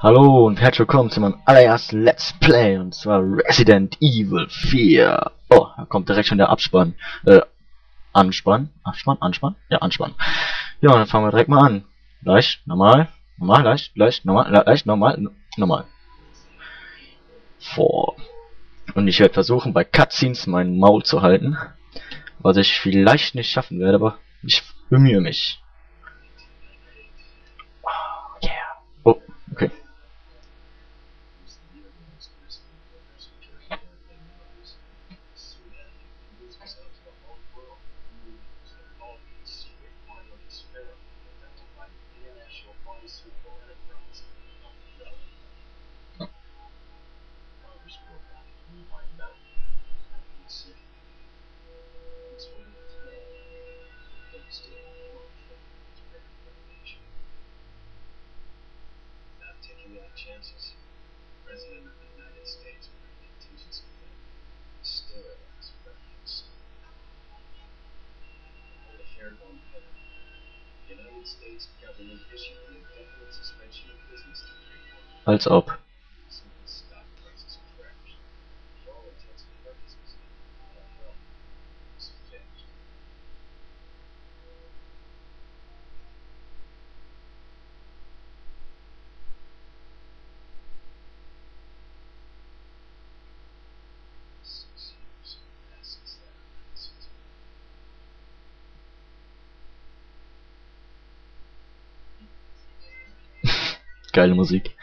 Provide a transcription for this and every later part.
Hallo und herzlich willkommen zu meinem allerersten Let's Play, und zwar Resident Evil 4. Oh, da kommt direkt schon der Abspann. Anspann? Abspann? Anspann? Ja, Anspann. Ja, dann fangen wir direkt mal an. Leicht, normal, normal, leicht, normal, leicht, normal, normal. Vor. Und ich werde versuchen, bei Cutscenes mein Maul zu halten, was ich vielleicht nicht schaffen werde, aber ich bemühe mich. Yeah. Oh, okay. Als ob. Geile Musik.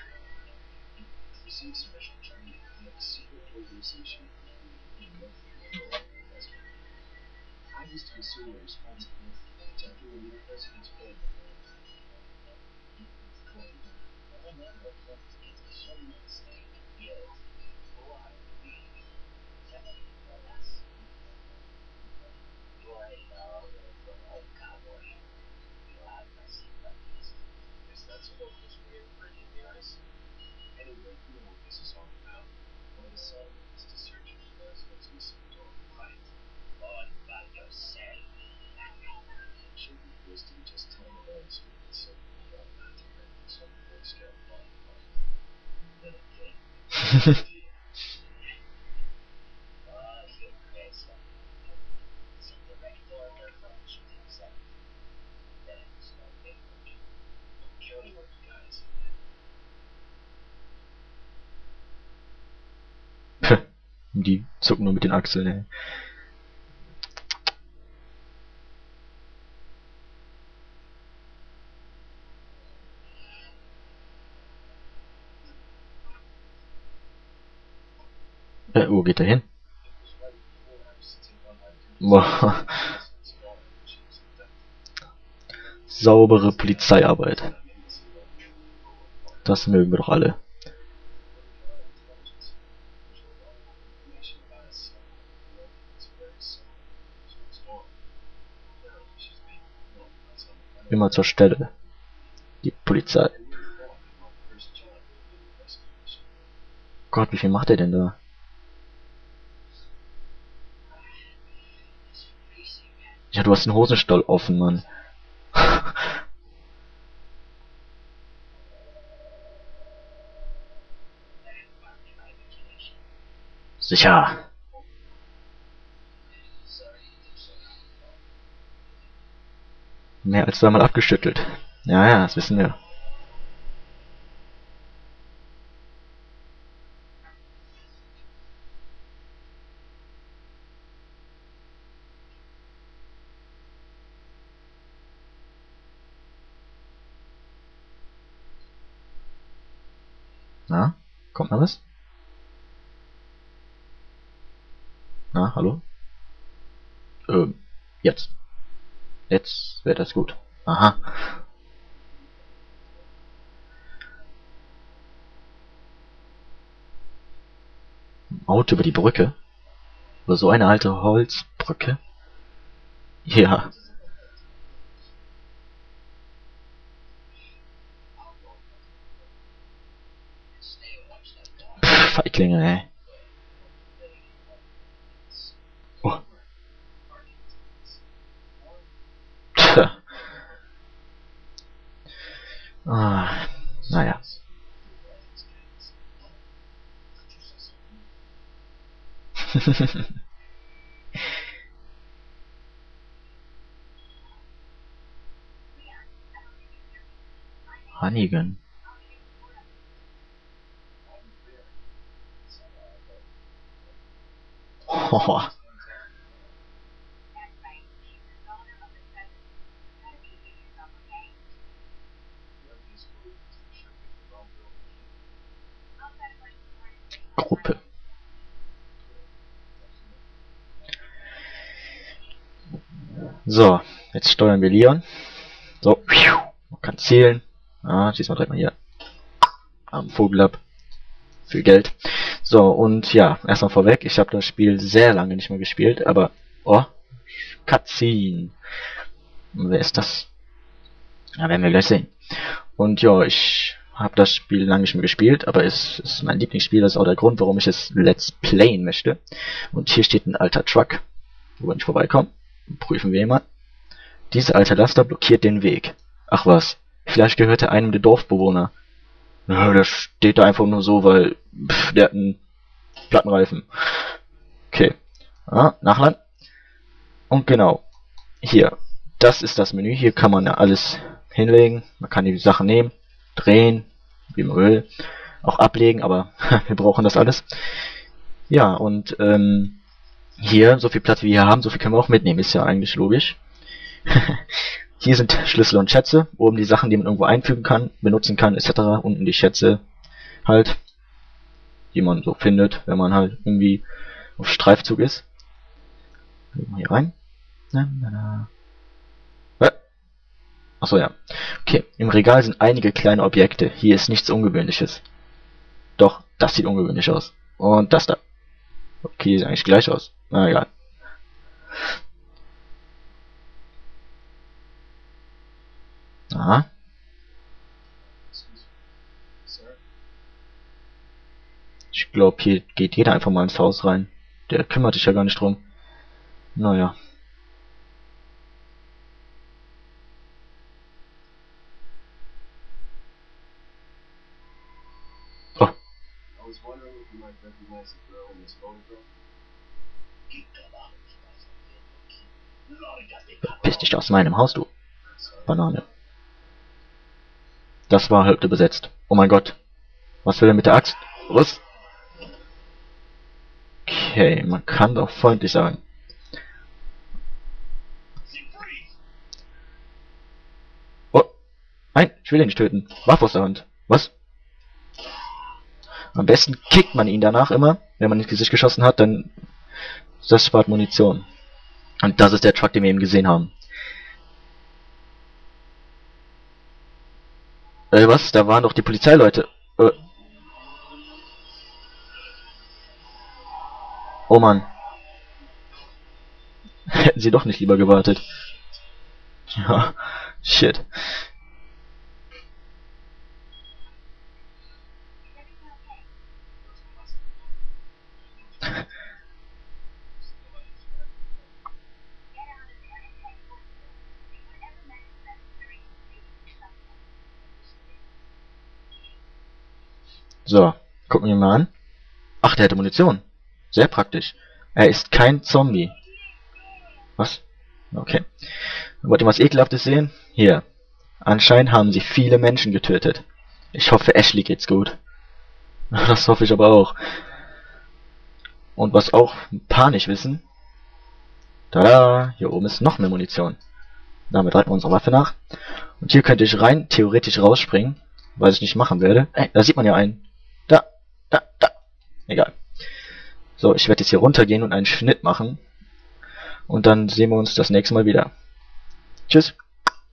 Die zucken nur mit den Achseln, ey. Wo geht er hin? Boah. Saubere Polizeiarbeit. Das mögen wir doch alle. Immer zur Stelle. Die Polizei. Gott, wie viel macht er denn da? Ja, du hast den Hosenstall offen, Mann. Sicher. Mehr als zweimal abgeschüttelt. Ja, ja, das wissen wir. Na? Kommt noch was? Na, hallo? Jetzt. Jetzt wäre das gut. Aha. Auto über die Brücke? Oder so eine alte Holzbrücke? Ja. Pff, Feiglinge, ey. Oh. Tja. Ah, naja. Hannigan. Oh. Gruppe. So, jetzt steuern wir Leon. So, man kann zählen. Ah, schießen wir direkt mal hier am Vogel ab. Für Geld. So, und ja, erstmal vorweg, ich habe das Spiel sehr lange nicht mehr gespielt, aber, oh, Cutscene. Wer ist das? Ja, werden wir gleich sehen. Und ja, ich habe das Spiel lange nicht mehr gespielt, aber es ist mein Lieblingsspiel, das ist auch der Grund, warum ich es Let's Playen möchte. Und hier steht ein alter Truck, wo wir nicht vorbeikommen. Prüfen wir ihn mal. Dieser alte Laster blockiert den Weg. Ach was, vielleicht gehört er einem der Dorfbewohner. Ja, der steht da einfach nur so, weil der hat einen Plattenreifen. Okay. Ah, Nachladen. Und genau. Hier. Das ist das Menü. Hier kann man ja alles hinlegen. Man kann die Sachen nehmen, drehen, wie man will. Auch ablegen, aber wir brauchen das alles. Ja, und hier, so viel Platz wie wir hier haben, so viel können wir auch mitnehmen. Ist ja eigentlich logisch. Hier sind Schlüssel und Schätze, oben die Sachen, die man irgendwo einfügen kann, benutzen kann, etc. Unten die Schätze halt, die man so findet, wenn man halt irgendwie auf Streifzug ist. Gehen wir hier rein. Achso, ja. Okay, im Regal sind einige kleine Objekte. Hier ist nichts Ungewöhnliches. Doch, das sieht ungewöhnlich aus. Und das da. Okay, sieht eigentlich gleich aus. Na egal. Aha. Ich glaube, hier geht jeder einfach mal ins Haus rein. Der kümmert sich ja gar nicht drum. Naja. Oh. Piss dich aus meinem Haus, du Banane. Das war Hälfte besetzt. Oh mein Gott. Was will er mit der Axt? Was? Okay, man kann doch freundlich sein. Oh. Nein, ich will ihn nicht töten. Waffe aus der Hand. Was? Am besten kickt man ihn danach immer. Wenn man ins Gesicht geschossen hat, dann das spart Munition. Und das ist der Truck, den wir eben gesehen haben. Was? Da waren doch die Polizeileute. Oh Mann. Hätten sie doch nicht lieber gewartet. Ja, shit. So, gucken wir mal an. Ach, der hatte Munition. Sehr praktisch. Er ist kein Zombie. Was? Okay. Wollt ihr was Ekelhaftes sehen? Hier. Anscheinend haben sie viele Menschen getötet. Ich hoffe, Ashley geht's gut. Das hoffe ich aber auch. Und was auch ein paar nicht wissen. Tada! Hier oben ist noch mehr Munition. Damit reiten wir unsere Waffe nach. Und hier könnte ich rein theoretisch rausspringen. Was ich nicht machen werde. Ey, da sieht man ja einen. Da. Egal. So, ich werde jetzt hier runtergehen und einen Schnitt machen. Und dann sehen wir uns das nächste Mal wieder. Tschüss.